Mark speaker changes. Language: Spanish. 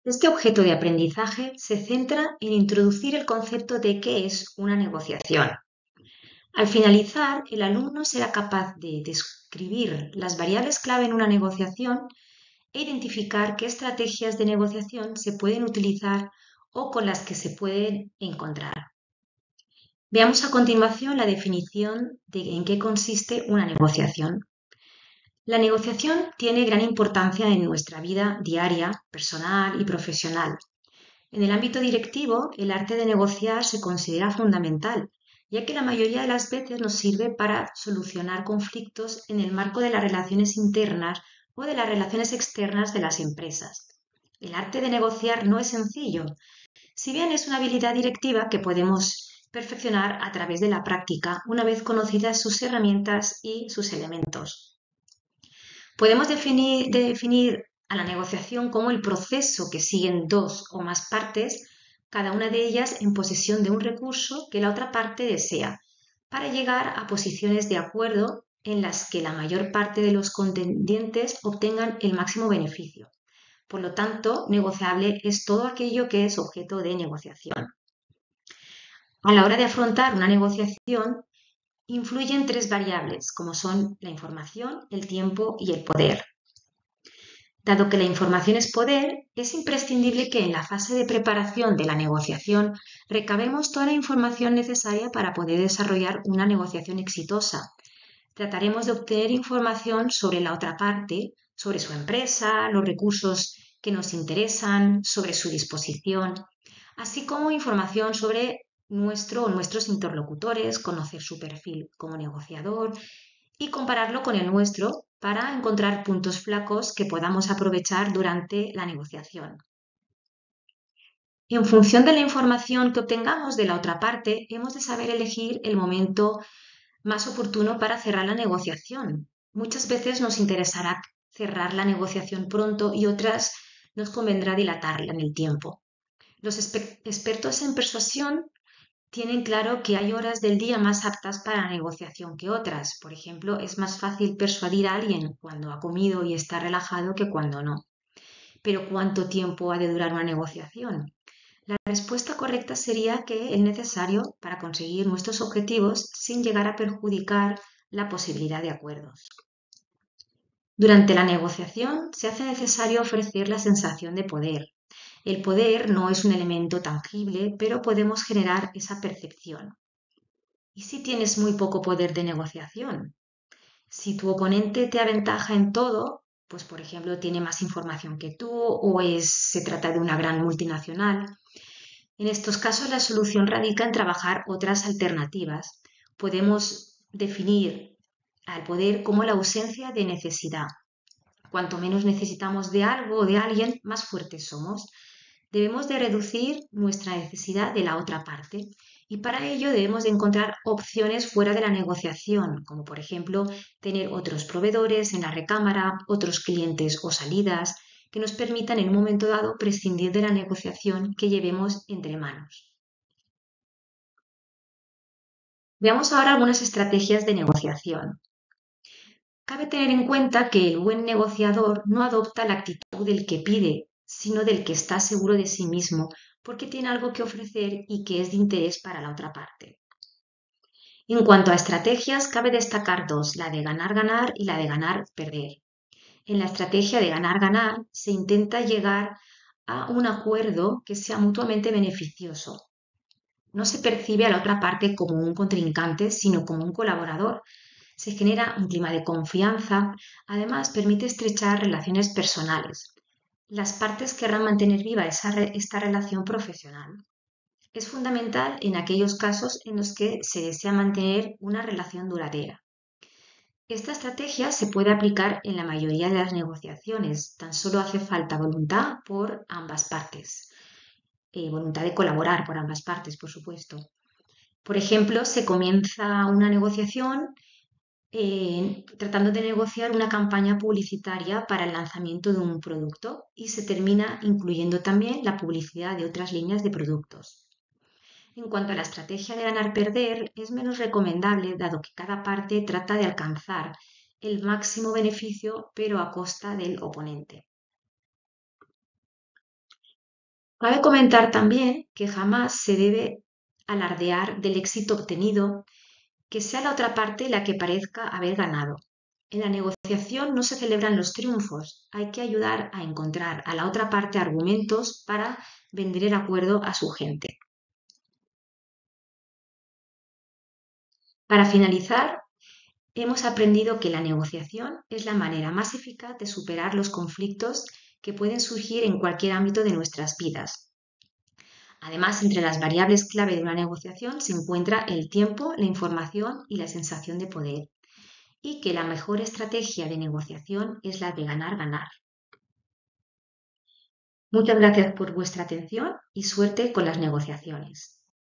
Speaker 1: Este objeto de aprendizaje se centra en introducir el concepto de qué es una negociación. Al finalizar, el alumno será capaz de describir las variables clave en una negociación e identificar qué estrategias de negociación se pueden utilizar o con las que se pueden encontrar. Veamos a continuación la definición de en qué consiste una negociación. La negociación tiene gran importancia en nuestra vida diaria, personal y profesional. En el ámbito directivo, el arte de negociar se considera fundamental, ya que la mayoría de las veces nos sirve para solucionar conflictos en el marco de las relaciones internas o de las relaciones externas de las empresas. El arte de negociar no es sencillo, si bien es una habilidad directiva que podemos perfeccionar a través de la práctica una vez conocidas sus herramientas y sus elementos. Podemos definir a la negociación como el proceso que siguen dos o más partes, cada una de ellas en posesión de un recurso que la otra parte desea, para llegar a posiciones de acuerdo en las que la mayor parte de los contendientes obtengan el máximo beneficio. Por lo tanto, negociable es todo aquello que es objeto de negociación. A la hora de afrontar una negociación, influyen tres variables, como son la información, el tiempo y el poder. Dado que la información es poder, es imprescindible que en la fase de preparación de la negociación recabemos toda la información necesaria para poder desarrollar una negociación exitosa. Trataremos de obtener información sobre la otra parte, sobre su empresa, los recursos que nos interesan, sobre su disposición, así como información sobre nuestro o nuestros interlocutores, conocer su perfil como negociador y compararlo con el nuestro para encontrar puntos flacos que podamos aprovechar durante la negociación. En función de la información que obtengamos de la otra parte, hemos de saber elegir el momento más oportuno para cerrar la negociación. Muchas veces nos interesará cerrar la negociación pronto y otras nos convendrá dilatarla en el tiempo. Los expertos en persuasión tienen claro que hay horas del día más aptas para la negociación que otras. Por ejemplo, es más fácil persuadir a alguien cuando ha comido y está relajado que cuando no. Pero ¿cuánto tiempo ha de durar una negociación? La respuesta correcta sería que es necesario para conseguir nuestros objetivos sin llegar a perjudicar la posibilidad de acuerdos. Durante la negociación se hace necesario ofrecer la sensación de poder. El poder no es un elemento tangible, pero podemos generar esa percepción. ¿Y si tienes muy poco poder de negociación? Si tu oponente te aventaja en todo, pues por ejemplo tiene más información que tú o se trata de una gran multinacional, en estos casos la solución radica en trabajar otras alternativas. Podemos definir al poder como la ausencia de necesidad. Cuanto menos necesitamos de algo o de alguien, más fuertes somos. Debemos de reducir nuestra necesidad de la otra parte y para ello debemos de encontrar opciones fuera de la negociación, como por ejemplo tener otros proveedores en la recámara, otros clientes o salidas que nos permitan en un momento dado prescindir de la negociación que llevemos entre manos. Veamos ahora algunas estrategias de negociación. Cabe tener en cuenta que el buen negociador no adopta la actitud del que pide, sino del que está seguro de sí mismo, porque tiene algo que ofrecer y que es de interés para la otra parte. En cuanto a estrategias, cabe destacar dos, la de ganar-ganar y la de ganar-perder. En la estrategia de ganar-ganar se intenta llegar a un acuerdo que sea mutuamente beneficioso. No se percibe a la otra parte como un contrincante, sino como un colaborador. Se genera un clima de confianza, además permite estrechar relaciones personales. Las partes querrán mantener viva esta relación profesional. Es fundamental en aquellos casos en los que se desea mantener una relación duradera. Esta estrategia se puede aplicar en la mayoría de las negociaciones, tan solo hace falta voluntad por ambas partes, voluntad de colaborar por ambas partes, por supuesto. Por ejemplo, se comienza una negociación tratando de negociar una campaña publicitaria para el lanzamiento de un producto y se termina incluyendo también la publicidad de otras líneas de productos. En cuanto a la estrategia de ganar-perder, es menos recomendable dado que cada parte trata de alcanzar el máximo beneficio pero a costa del oponente. Cabe comentar también que jamás se debe alardear del éxito obtenido, que sea la otra parte la que parezca haber ganado. En la negociación no se celebran los triunfos, hay que ayudar a encontrar a la otra parte argumentos para vender el acuerdo a su gente. Para finalizar, hemos aprendido que la negociación es la manera más eficaz de superar los conflictos que pueden surgir en cualquier ámbito de nuestras vidas. Además, entre las variables clave de una negociación se encuentra el tiempo, la información y la sensación de poder, y que la mejor estrategia de negociación es la de ganar-ganar. Muchas gracias por vuestra atención y suerte con las negociaciones.